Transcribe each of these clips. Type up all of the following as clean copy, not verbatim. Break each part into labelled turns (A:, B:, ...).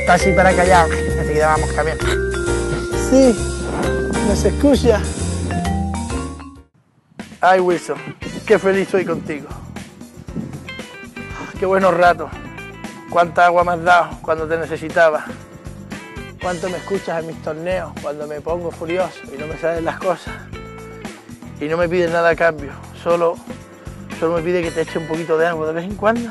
A: Está así para callar. Enseguida vamos cambiando. Sí, no se escucha. Ay, Wilson, qué feliz estoy contigo. Qué buenos ratos. Cuánta agua me has dado cuando te necesitaba. Cuánto me escuchas en mis torneos cuando me pongo furioso y no me salen las cosas. Y no me pides nada a cambio. Solo me pide que te eche un poquito de agua de vez en cuando.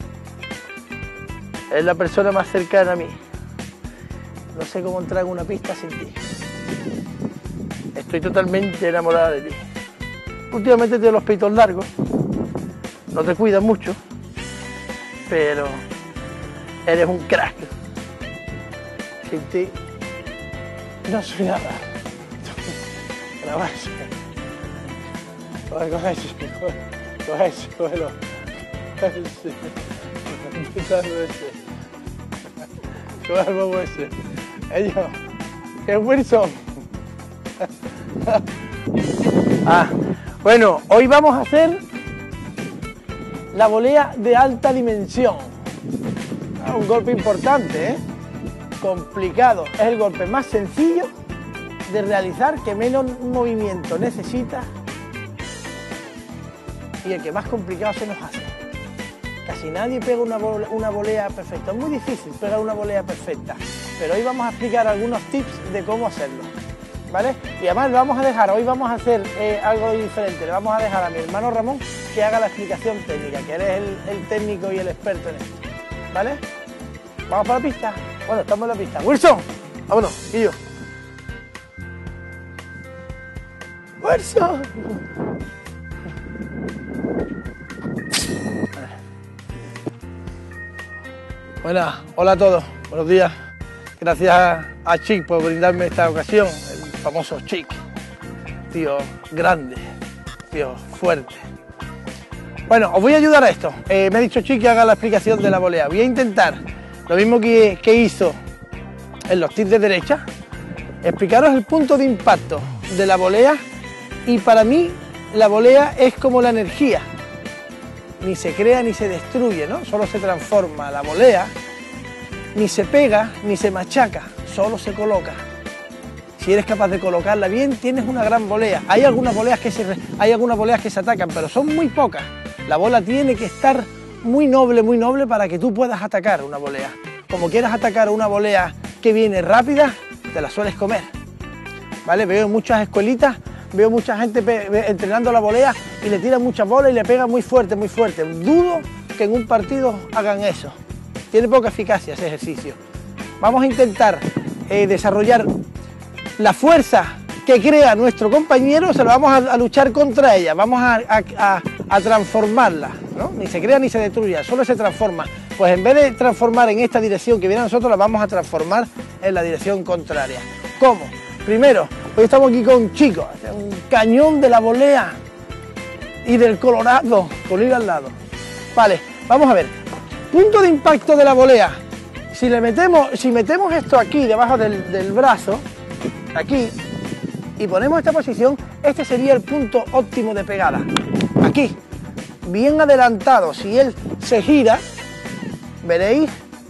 A: Es la persona más cercana a mí. No sé cómo entrar en una pista sin ti. Estoy totalmente enamorada de ti. Últimamente tienes los peitos largos. No te cuidas mucho. Pero eres un crack. Sin ti no soy nada. Grabarse. Coge ese, cógelo. Coge el bobo ese. Ellos, es Wilson. Bueno, hoy vamos a hacer la volea de alta dimensión. Un golpe importante, ¿eh? Complicado. Es el golpe más sencillo de realizar, que menos movimiento necesita y el que más complicado se nos hace. Casi nadie pega una volea perfecta. Es muy difícil pegar una volea perfecta, pero hoy vamos a explicar algunos tips de cómo hacerlo, ¿vale? Y además hoy vamos a hacer algo diferente. Le vamos a dejar a mi hermano Ramón que haga la explicación técnica, que él es el técnico y el experto en esto, ¿vale? ¿Vamos para la pista? Bueno, estamos en la pista. ¡Wilson! Vámonos, y yo. ¡Wilson! Buenas, hola a todos, buenos días. Gracias a Chic por brindarme esta ocasión, el famoso Chic. Tío grande, tío fuerte. Bueno, os voy a ayudar a esto. Me ha dicho Chic que haga la explicación de la volea. Voy a intentar lo mismo que hizo en los tips de derecha, explicaros el punto de impacto de la volea. Y para mí la volea es como la energía. Ni se crea ni se destruye, ¿no? Solo se transforma. La volea ni se pega ni se machaca, solo se coloca. Si eres capaz de colocarla bien, tienes una gran volea. Hay algunas voleas que se atacan, pero son muy pocas. La bola tiene que estar muy noble para que tú puedas atacar una volea. Como quieras atacar una volea que viene rápida, te la sueles comer, ¿vale? Veo en muchas escuelitas, veo mucha gente entrenando la volea y le tiran muchas bolas y le pegan muy fuerte, muy fuerte. Dudo que en un partido hagan eso. Tiene poca eficacia ese ejercicio. Vamos a intentar desarrollar la fuerza que crea nuestro compañero, se lo vamos a luchar contra ella, vamos a transformarla, ¿no? Ni se crea ni se destruye, solo se transforma. Pues en vez de transformar en esta dirección que viene a nosotros, la vamos a transformar en la dirección contraria. ¿Cómo? Primero, hoy estamos aquí con Chico, un cañón de la volea y del Colorado, con ir al lado. Vale, vamos a ver. Punto de impacto de la volea. Si metemos esto aquí, debajo del brazo, aquí, y ponemos esta posición, este sería el punto óptimo de pegada. Aquí, bien adelantado. Si él se gira, veréis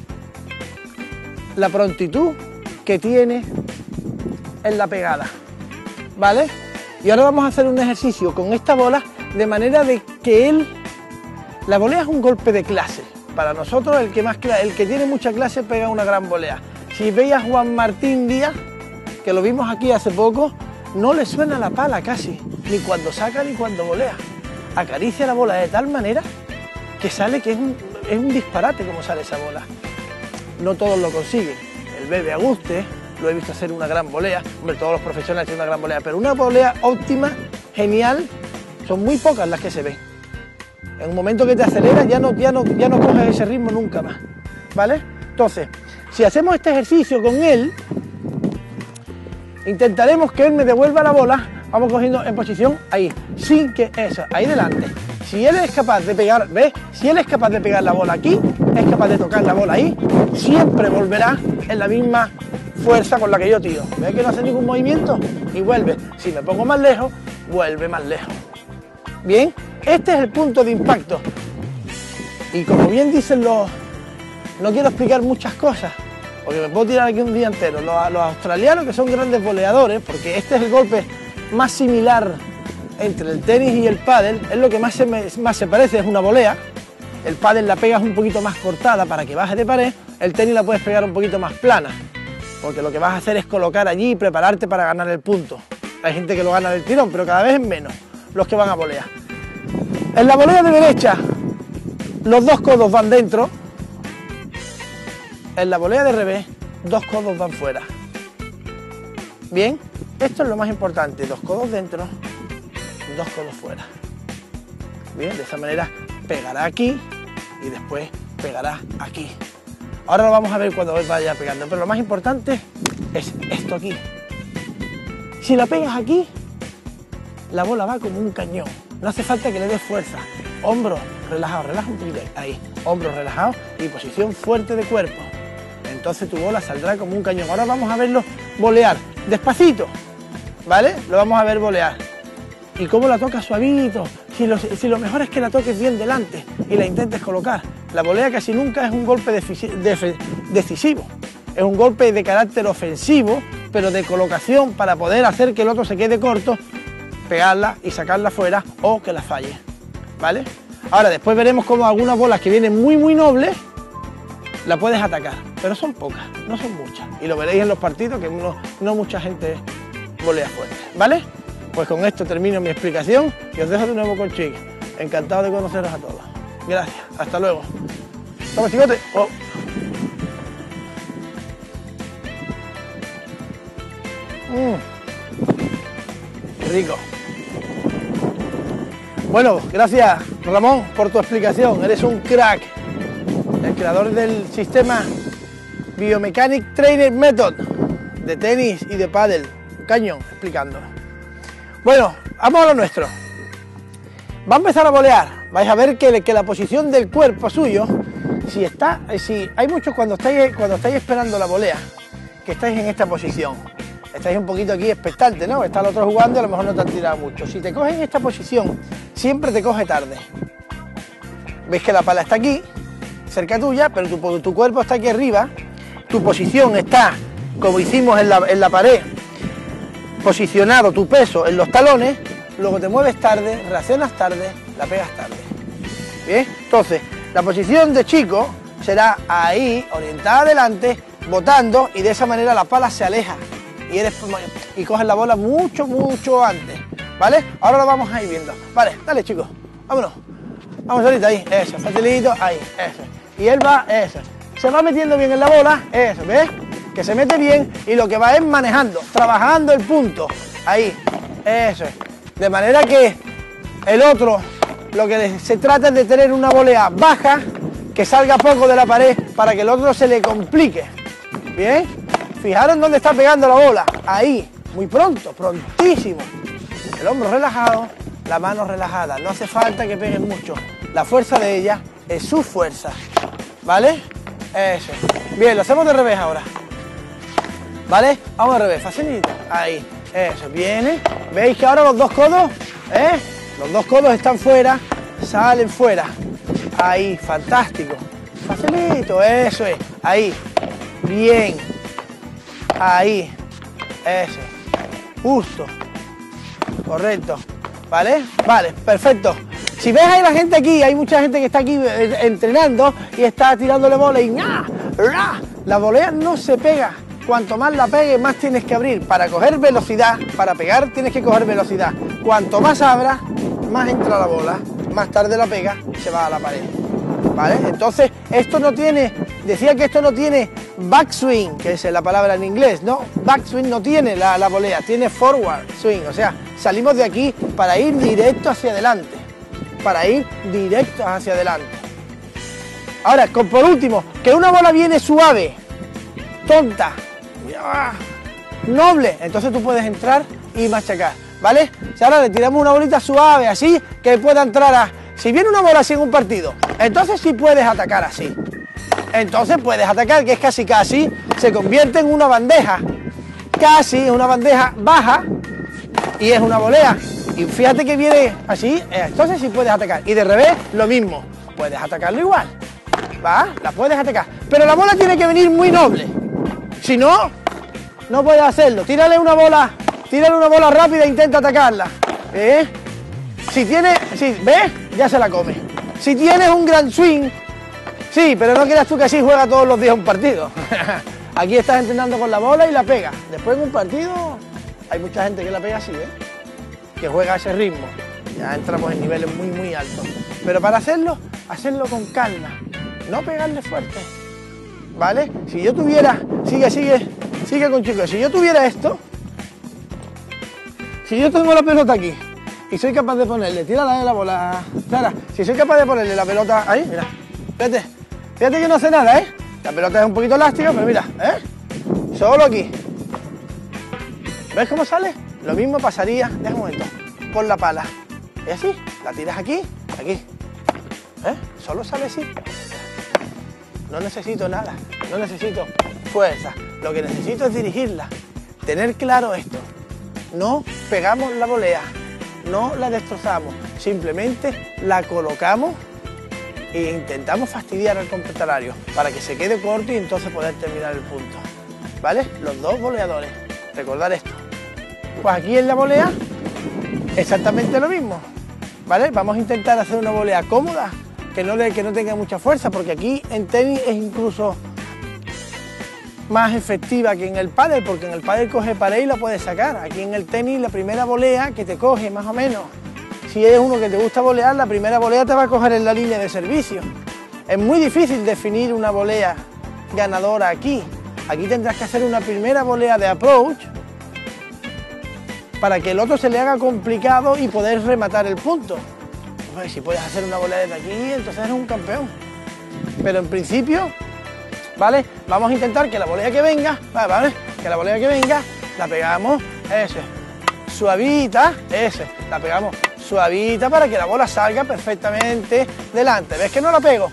A: la prontitud que tiene en la pegada, ¿vale? Y ahora vamos a hacer un ejercicio con esta bola de manera de que la volea es un golpe de clase. Para nosotros el que tiene mucha clase pega una gran volea. Si veis a Juan Martín Díaz, que lo vimos aquí hace poco, no le suena la pala casi, ni cuando saca ni cuando volea. Acaricia la bola de tal manera que sale que es un disparate como sale esa bola. No todos lo consiguen. El Bebe Aguste lo he visto hacer una gran volea. Hombre, todos los profesionales tienen una gran volea, pero una volea óptima, genial, son muy pocas las que se ven. En un momento que te aceleras ya no coges ese ritmo nunca más, ¿vale? Entonces, si hacemos este ejercicio con él, intentaremos que él me devuelva la bola. Vamos cogiendo en posición ahí, sin que eso, ahí delante. Si él es capaz de pegar, ¿ves? Si él es capaz de pegar la bola aquí, es capaz de tocar la bola ahí, siempre volverá en la misma fuerza con la que yo tiro. ¿Ves que no hace ningún movimiento? Y vuelve. Si me pongo más lejos, vuelve más lejos. Bien, este es el punto de impacto. Y como bien dicen no quiero explicar muchas cosas, porque me puedo tirar aquí un día entero. Los australianos, que son grandes voleadores, porque este es el golpe más similar entre el tenis y el pádel, es lo que más se parece, es una volea. El pádel la pegas un poquito más cortada para que baje de pared, el tenis la puedes pegar un poquito más plana, porque lo que vas a hacer es colocar allí y prepararte para ganar el punto. Hay gente que lo gana del tirón, pero cada vez es menos los que van a volear. En la volea de derecha, los dos codos van dentro. En la volea de revés, dos codos van fuera. Bien, esto es lo más importante, dos codos dentro, dos codos fuera. Bien, de esa manera pegará aquí y después pegará aquí. Ahora lo vamos a ver cuando vaya pegando, pero lo más importante es esto aquí. Si la pegas aquí, la bola va como un cañón. No hace falta que le des fuerza. Hombros relajados, relaja un poquito ahí. Hombros relajados y posición fuerte de cuerpo. Entonces tu bola saldrá como un cañón. Ahora vamos a verlo volear despacito, ¿vale? Lo vamos a ver volear. Y cómo la tocas suavito. Si lo mejor es que la toques bien delante y la intentes colocar. La volea casi nunca es un golpe decisivo. Es un golpe de carácter ofensivo, pero de colocación para poder hacer que el otro se quede corto, pegarla y sacarla fuera o que la falle, ¿vale? Ahora después veremos cómo algunas bolas que vienen muy nobles la puedes atacar, pero son pocas, no son muchas. Y lo veréis en los partidos que no mucha gente volea fuerte, ¿vale? Pues con esto termino mi explicación y os dejo de nuevo con Chic. Encantado de conoceros a todos. Gracias, hasta luego. Toma, chicote. Oh. Qué rico. Bueno, gracias Ramón por tu explicación, eres un crack. El creador del sistema Biomechanic Trainer Method de tenis y de pádel. Un cañón explicando. Bueno, vamos a lo nuestro. Va a empezar a volear. Vais a ver que la posición del cuerpo suyo, si hay muchos cuando estáis esperando la volea, que estáis en esta posición. Estáis un poquito aquí expectante, ¿no? Está el otro jugando y a lo mejor no te han tirado mucho. Si te coges en esta posición, siempre te coge tarde. Veis que la pala está aquí, cerca tuya, pero tu cuerpo está aquí arriba. Tu posición está, como hicimos en la pared, posicionado tu peso en los talones, luego te mueves tarde, reaccionas tarde, la pegas tarde. Bien, entonces la posición de chico será ahí, orientada adelante, botando, y de esa manera la pala se aleja y coges la bola mucho antes, ¿vale? Ahora lo vamos a ir viendo. Vale, dale chicos, vámonos. Vamos ahorita ahí, eso, facilito, ahí, eso. Y él va, eso. Se va metiendo bien en la bola, eso, ¿ves? Que se mete bien y lo que va es manejando, trabajando el punto, ahí, eso es. De manera que el otro, lo que se trata es de tener una volea baja, que salga poco de la pared para que el otro se le complique, ¿bien? Fijaros dónde está pegando la bola, ahí, muy pronto, prontísimo. El hombro relajado, la mano relajada, no hace falta que peguen mucho. La fuerza de ella es su fuerza, ¿vale? Eso. Bien, lo hacemos de revés ahora. ¿Vale? Vamos al revés, facilito. Ahí, eso, viene. ¿Veis que ahora los dos codos, los dos codos están fuera, salen fuera. Ahí, fantástico. Facilito, eso es. Ahí, bien. Ahí, eso. Justo. Correcto. ¿Vale? Vale, perfecto. Si ves ahí la gente aquí, hay mucha gente que está aquí entrenando y está tirándole bola y ¡ah! La volea no se pega. Cuanto más la pegues, más tienes que abrir. Para coger velocidad, para pegar tienes que coger velocidad. Cuanto más abras, más entra la bola, más tarde la pega y se va a la pared. ¿Vale? Entonces, esto no tiene, decía que esto no tiene backswing, que es la palabra en inglés, ¿no? Backswing no tiene la volea, tiene forward swing, o sea, salimos de aquí para ir directo hacia adelante. Para ir directo hacia adelante. Ahora, por último, que una bola viene suave, tonta, noble, entonces tú puedes entrar y machacar, ¿vale? Si ahora le tiramos una bolita suave, así, que pueda entrar a... Si viene una bola así en un partido, entonces sí puedes atacar así. Entonces puedes atacar, que es casi, se convierte en una bandeja. Casi, una bandeja baja, y es una volea. Y fíjate que viene así, entonces sí puedes atacar. Y de revés, lo mismo, puedes atacarlo igual, ¿va? La puedes atacar. Pero la bola tiene que venir muy noble. Si no, no puedes hacerlo. Tírale una bola rápida e intenta atacarla. Si tienes, ¿ves? Ya se la come. Si tienes un gran swing, sí, pero no creas tú que así juega todos los días un partido. Aquí estás entrenando con la bola y la pega. Después en un partido hay mucha gente que la pega así, que juega a ese ritmo. Ya entramos en niveles muy, muy altos. Pero para hacerlo con calma, no pegarle fuerte, ¿vale? Si yo tuviera, sigue con chicos, si yo tuviera esto, si yo tengo la pelota aquí y soy capaz de ponerle, tírala de la bola, Sara, si soy capaz de ponerle la pelota ahí, mira, fíjate que no hace nada, la pelota es un poquito elástica, pero mira, solo aquí, ¿ves cómo sale? Lo mismo pasaría, deja un momento, con la pala, y así, la tiras aquí, solo sale así. No necesito nada, no necesito fuerza, lo que necesito es dirigirla, tener claro esto, no pegamos la volea, no la destrozamos, simplemente la colocamos e intentamos fastidiar al contrario para que se quede corto y entonces poder terminar el punto, ¿vale? Los dos voleadores, recordar esto. Pues aquí en la volea, exactamente lo mismo, ¿vale? Vamos a intentar hacer una volea cómoda, que no tenga mucha fuerza, porque aquí en tenis es incluso más efectiva que en el pádel, porque en el pádel coge pared y la puedes sacar. Aquí en el tenis la primera volea que te coge más o menos, si eres uno que te gusta volear, la primera volea te va a coger en la línea de servicio. Es muy difícil definir una volea ganadora aquí. Aquí tendrás que hacer una primera volea de approach para que el otro se le haga complicado y poder rematar el punto. Pues si puedes hacer una volea desde aquí, entonces eres un campeón. Pero en principio, ¿vale? Vamos a intentar que la volea que venga, ¿vale? Que la volea que venga, la pegamos, suavita, la pegamos suavita para que la bola salga perfectamente delante. ¿Ves que no la pego?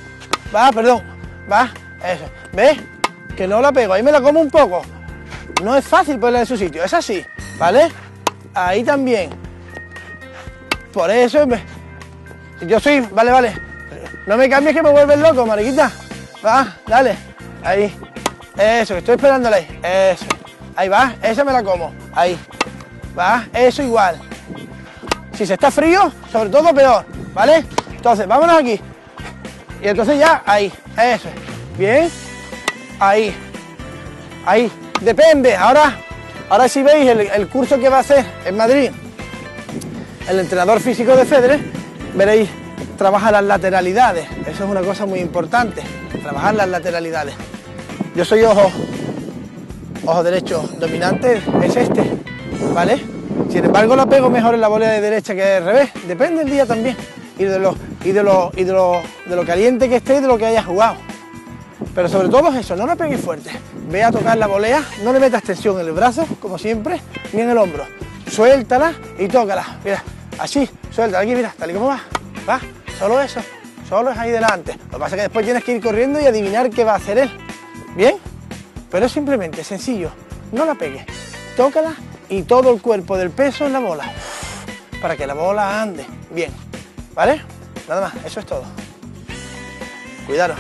A: ¿Ves? Que no la pego, ahí me la como un poco. No es fácil ponerla en su sitio, es así, ¿vale? Ahí también. Por eso, yo soy, vale. No me cambies que me vuelves loco, mariquita. Va, dale. Ahí. Eso, que estoy esperándola ahí. Eso. Ahí va, esa me la como. Ahí. Va, eso igual. Si se está frío, sobre todo peor, ¿vale? Entonces, vámonos aquí. Y entonces ya, ahí. Eso. Bien. Ahí. Ahí. Depende. Ahora si veis el curso que va a hacer en Madrid, el entrenador físico de Federer, veréis, trabaja las lateralidades. Eso es una cosa muy importante, trabajar las lateralidades. Yo soy ojo derecho dominante, es este, ¿vale? Sin embargo, la pego mejor en la volea de derecha que de revés. Depende del día también y de lo caliente que esté y de lo que hayas jugado. Pero sobre todo es eso, no la pegues fuerte. Ve a tocar la volea, no le metas tensión en el brazo, como siempre, ni en el hombro. Suéltala y tócala. Mira, así, suéltala aquí, mira, tal y como va. Va, solo eso, solo es ahí delante. Lo que pasa es que después tienes que ir corriendo y adivinar qué va a hacer él. ¿Bien? Pero es simplemente sencillo, no la pegues. Tócala y todo el cuerpo del peso en la bola, para que la bola ande bien, ¿vale? Nada más, eso es todo. Cuidado.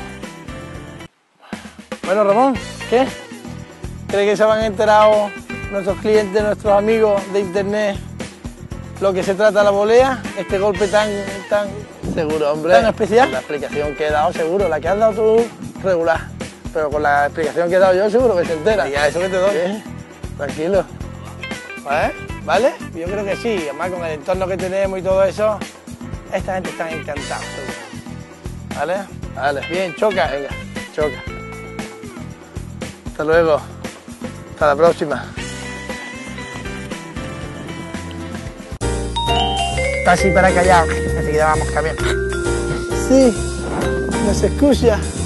A: Bueno, Ramón, ¿qué? ¿Crees que se van enterado nuestros clientes, nuestros amigos de internet, lo que se trata la volea? Este golpe tan seguro, hombre, tan especial. La explicación que he dado, seguro. La que has dado tú, regular. Pero con la explicación que he dado yo, seguro que se entera. Y a eso que te doy. ¿Qué? Tranquilo. ¿Vale? Yo creo que sí. Además, con el entorno que tenemos y todo eso, esta gente está encantada, seguro. ¿Vale? Vale. Bien, choca. Venga, choca. Hasta luego. Hasta la próxima. Está así para callar. Enseguida vamos cambiando. Sí, no se escucha.